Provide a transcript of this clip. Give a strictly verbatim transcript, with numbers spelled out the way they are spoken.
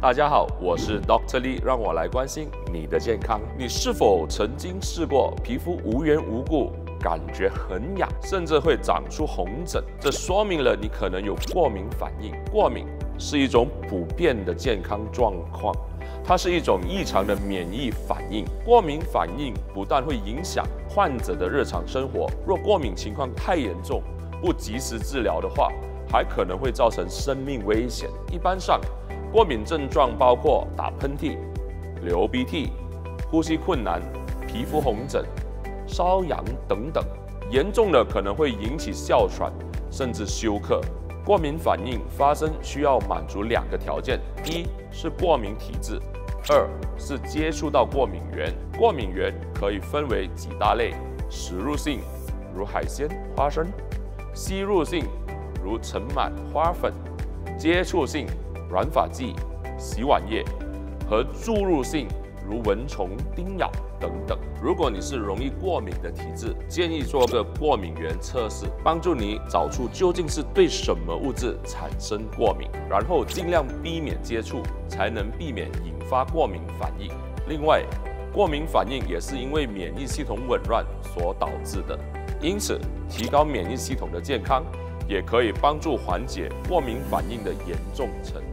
大家好，我是 Doctor Lee， 让我来关心你的健康。你是否曾经试过皮肤无缘无故感觉很痒，甚至会长出红疹？这说明了你可能有过敏反应。过敏是一种普遍的健康状况，它是一种异常的免疫反应。过敏反应不但会影响患者的日常生活，若过敏情况太严重，不及时治疗的话，还可能会造成生命危险。一般上，过敏症状包括打喷嚏、流鼻涕、呼吸困难、皮肤红疹、瘙痒等等，严重的可能会引起哮喘，甚至休克。过敏反应发生需要满足两个条件：一是过敏体质，二是接触到过敏源。过敏源可以分为几大类：食入性，如海鲜、花生；吸入性，如尘螨、花粉；接触性，软发剂、洗碗液；和注入性，如蚊虫叮咬等等。如果你是容易过敏的体质，建议做个过敏原测试，帮助你找出究竟是对什么物质产生过敏，然后尽量避免接触，才能避免引发过敏反应。另外，过敏反应也是因为免疫系统紊乱所导致的，因此提高免疫系统的健康，也可以帮助缓解过敏反应的严重程度。